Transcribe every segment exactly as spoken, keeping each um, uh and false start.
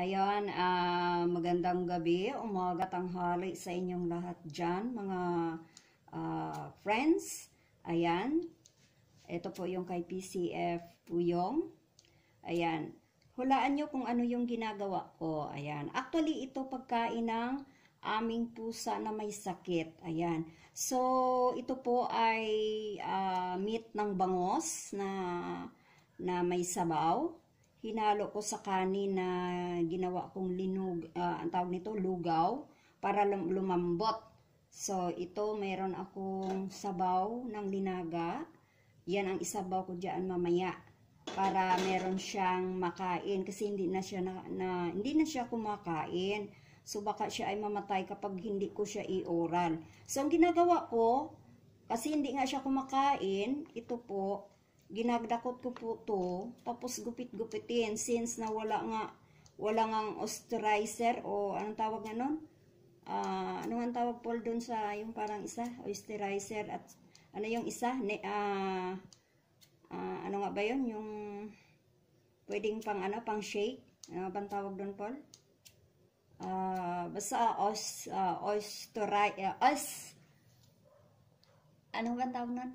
Ayon, ah, magandang gabi, umaga, tanghali sa inyong lahat dyan, mga ah, friends. Ayan, ito po yung kay P C F Puyong. Ayan, hulaan nyo kung ano yung ginagawa ko. Ayan, actually ito pagkain ng aming pusa na may sakit. Ayan, so ito po ay uh, meat ng bangos na, na may sabaw. Hinalo ko sa kanin na ginawa kong linug, uh, ang tawag nito, lugaw, para lumambot. So, ito, mayroon akong sabaw ng linaga. Yan ang isabaw ko dyan mamaya. Para meron siyang makain. Kasi hindi na siya, na, na, hindi na siya kumakain. So, baka siya ay mamatay kapag hindi ko siya i-oral. So, ang ginagawa ko, kasi hindi nga siya kumakain, ito po, ginagdakot ko po to, tapos gupit-gupitin since na wala nga wala ngang osteurizer o anong tawag nga nun? Uh, ano nga tawag po doon sa yung parang isa, osteurizer at ano yung isa? Ne, uh, uh, ano nga ba yun? Yung pwedeng pang ano, pang shake? Ano bang tawag doon, Paul? Uh, basta os, uh, osteurizer, uh, os, ano bang tawag nun?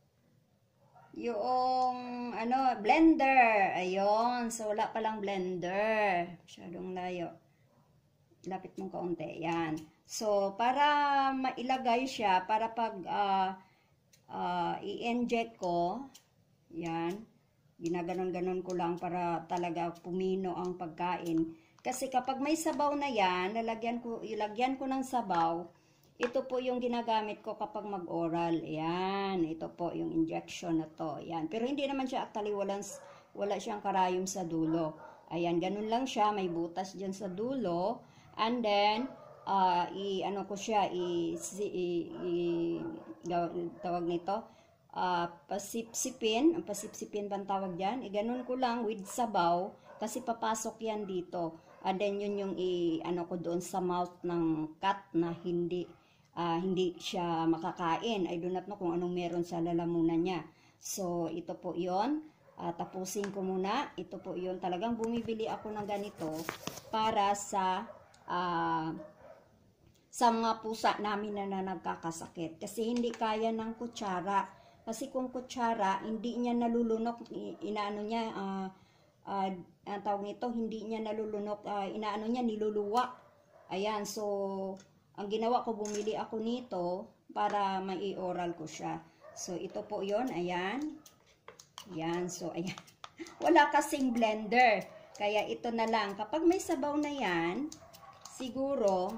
Yung ano, blender. Ayun. So, wala palang blender. Masyadong layo. Lapit mong kaunti. Yan. So, para mailagay siya, para pag uh, uh, i-inject ko, yan, ginaganon-ganon ko lang para talaga pumino ang pagkain. Kasi kapag may sabaw na yan, lalagyan ko, ilagyan ko ng sabaw. Ito po yung ginagamit ko kapag mag-oral. Ayan. Ito po yung injection na to. Ayan. Pero hindi naman siya actually walang, wala siyang karayom sa dulo. Ayan. Ganun lang siya. May butas dyan sa dulo. And then, uh, i, ano ko siya, i, i, i tawag nito, uh, pasipsipin. Ang pasipsipin bang tawag dyan? I, ganun ko lang with sabaw. Kasi papasok yan dito. And then, yun yung i, ano ko doon sa mouth ng cat na hindi Uh, hindi siya makakain. I do not know kung anong meron sa lalamunan niya. So, ito po yon. Uh, tapusin ko muna. Ito po yon. Talagang bumibili ako ng ganito para sa uh, sa mga pusa namin na, na nagkakasakit. Kasi hindi kaya ng kutsara. Kasi kung kutsara, hindi niya nalulunok. Inaano niya, uh, uh, ang tawag nito, hindi niya nalulunok. Uh, inaano niya, niluluwa. Ayan, so ang ginawa ko, bumili ako nito para mai-oral ko siya. So, ito po yon. Ayan. Ayan. So, ayan. Wala kasing blender. Kaya ito na lang. Kapag may sabaw na yan, siguro,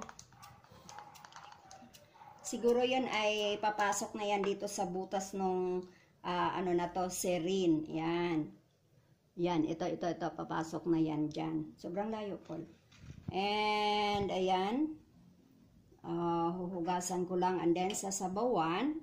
siguro yon ay papasok na yan dito sa butas nung, uh, ano na to, serine. Ayan. Yan. Ito, ito, ito. Papasok na yan dyan. Sobrang layo, Paul. And, ayan. Uh, huhugasan ko lang and then sasabawan.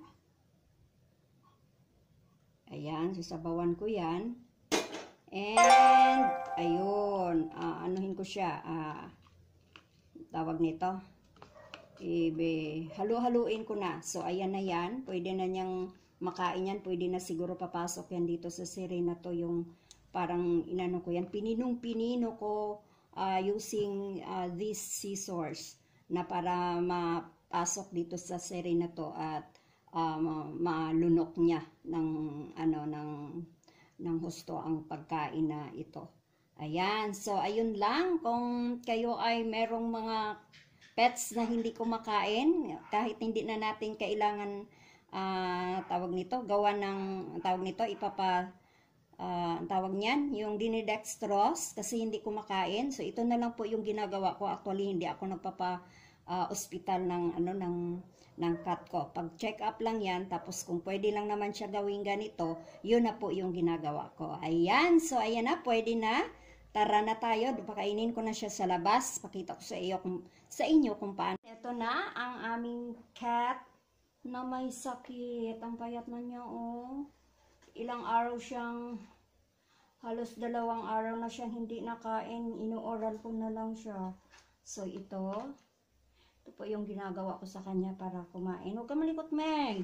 Ayan, sasabawan ko yan. And, ayun, uh, anuhin ko siya. Uh, tawag nito. Ibe, halu-haluin ko na. So, ayan na yan. Pwede na niyang makain yan. Pwede na siguro papasok yan dito sa sire na to. Yung parang inano ko yan. Pininong-pinino ko uh, using uh, these scissors na para mapasok dito sa sere na to at um, malunok niya ng ano ng ng husto ang pagkain na ito. Ayan, so ayun lang, kung kayo ay merong mga pets na hindi kumakain, kahit hindi na natin kailangan uh, tawag nito, gawa ng tawag nito, ipapa Uh, ang tawag niyan, yung dinidextrose, kasi hindi kumakain. So, ito na lang po yung ginagawa ko. Actually, hindi ako nagpapa uh, ospital ng, ano, ng, ng cat ko. Pag check up lang yan, tapos kung pwede lang naman siya gawin ganito, yun na po yung ginagawa ko. Ayan, so ayan na, pwede na. Tara na tayo, pakainin ko na siya sa labas. Pakita ko sa iyo kung, sa inyo kung paano. Ito na ang aming cat na may sakit. Ang payat na niya, oh. Ilang araw siyang, halos dalawang araw na siyang hindi nakain, ino-oral ko na lang siya. So, ito, ito po yung ginagawa ko sa kanya para kumain. Huwag ka malikot, Meg!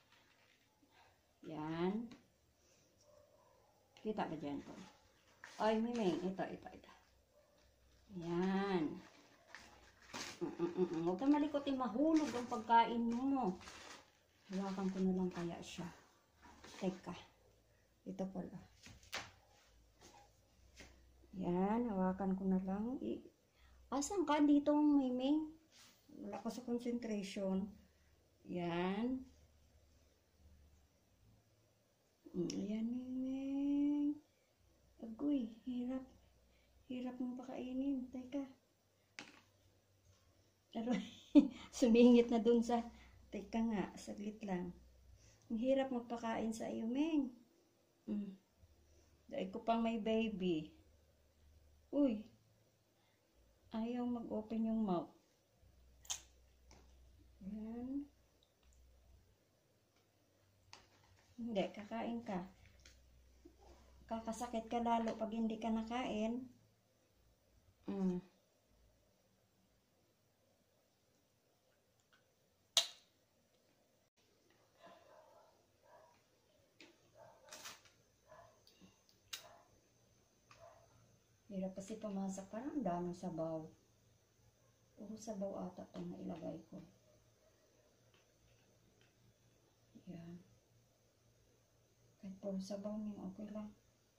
Yan. Kita ba dyan po? Ay, Mimeng, ito, ito, ito. Yan. Mm-mm-mm. Huwag kang malikotin, mahulog ang pagkain mo. Hawakan ko na lang kaya siya. Teka. Ito pala. Yan, hawakan ko na lang. I Asan ka dito, Miming? Wala ko sa concentration. Yan. Ayan, Miming. Agoy, hirap. Hirap mong pakainin. Teka. Aroy, sumingit na dun sa... Teka nga, saglit lang. Ang hirap magpakain sa iyo, Ming. Mm. Dahil ko pang may baby. Uy. Ayaw mag-open yung mouth. Yan. Hindi, kakain ka. Kakasakit ka lalo pag hindi ka nakain. Mm. Hirap kasi pumasak. Parang ang daming sabaw. Puro sabaw ata itong nailagay ko. Yan. Kahit puro sabaw niyo, okay lang.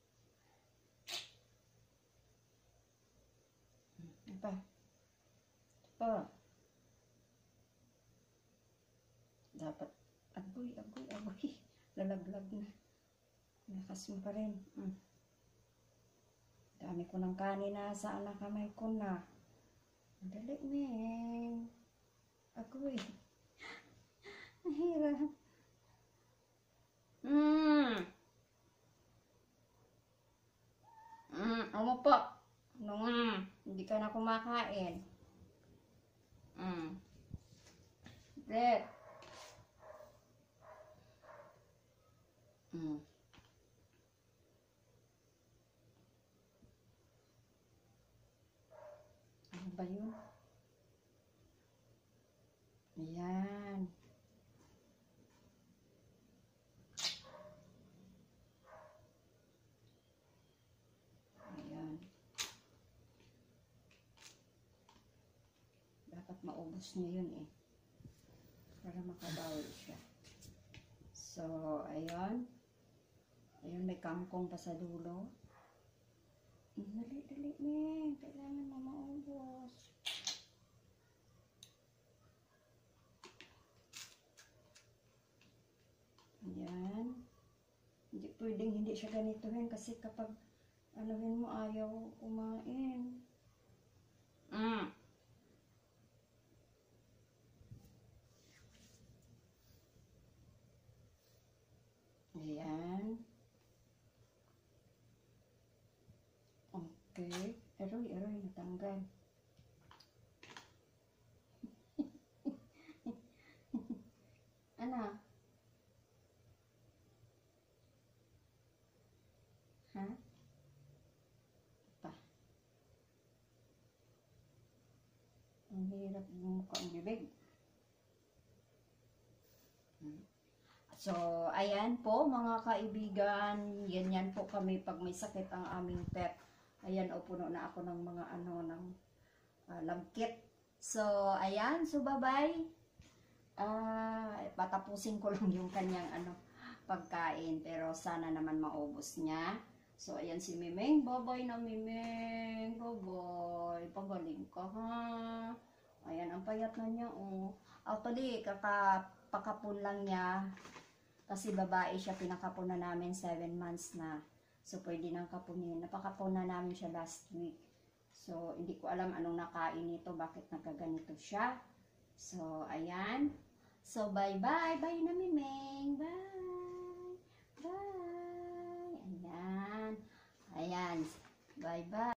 Ito pa. Ito pa. Dapat. Agoy, agoy, agoy. Lalaglag na. Lakas mo pa rin. Mm. Dami ko ng kanin na sa anak kamay ko na. Dali, Ming. Agoy. Mahirap. Hmm. Hmm. Ano po? Nung hindi ka na kumakain. Hmm. Bread. Hmm. Ano ba yun? Ayan. Ayan. Dapat maubos niya yun eh. Para makabawi siya. So, ayan. Ayun, may kangkong pa sa dulo. Dali, dali, Ming. Kailangan na maubos. Ayan. Hindi pwedeng hindi siya ganituhin kasi kapag anuhin mo ayaw kumain. Mm. Ayan. Okay. Aroy, aroy, natanggal. Ano? Ha? Pa. Ang hirap bumuka ang bibig. So, ayan po mga kaibigan, ganyan po kami pag may sakit ang aming pet. Ayan, o puno na ako ng mga ano, ng uh, lagkit. So, ayan, so bye-bye. Uh, patapusin ko lang yung kanyang ano, pagkain, pero sana naman maubos niya. So, ayan si Miming. Bye-bye na, Miming. Bye-bye. Pagaling ka, ha? Ayan, ang payat na niya, oh. Actually, kakapakapon lang niya. Kasi babae siya, pinakapon na namin seven months na. So, pwede nang kapunin. Napakapon na namin siya last week. So, hindi ko alam anong nakain nito, bakit nagkaganito siya. So, ayan. So, bye-bye. Bye na, Miming. Bye. Bye. Ayan. Ayan. Bye-bye.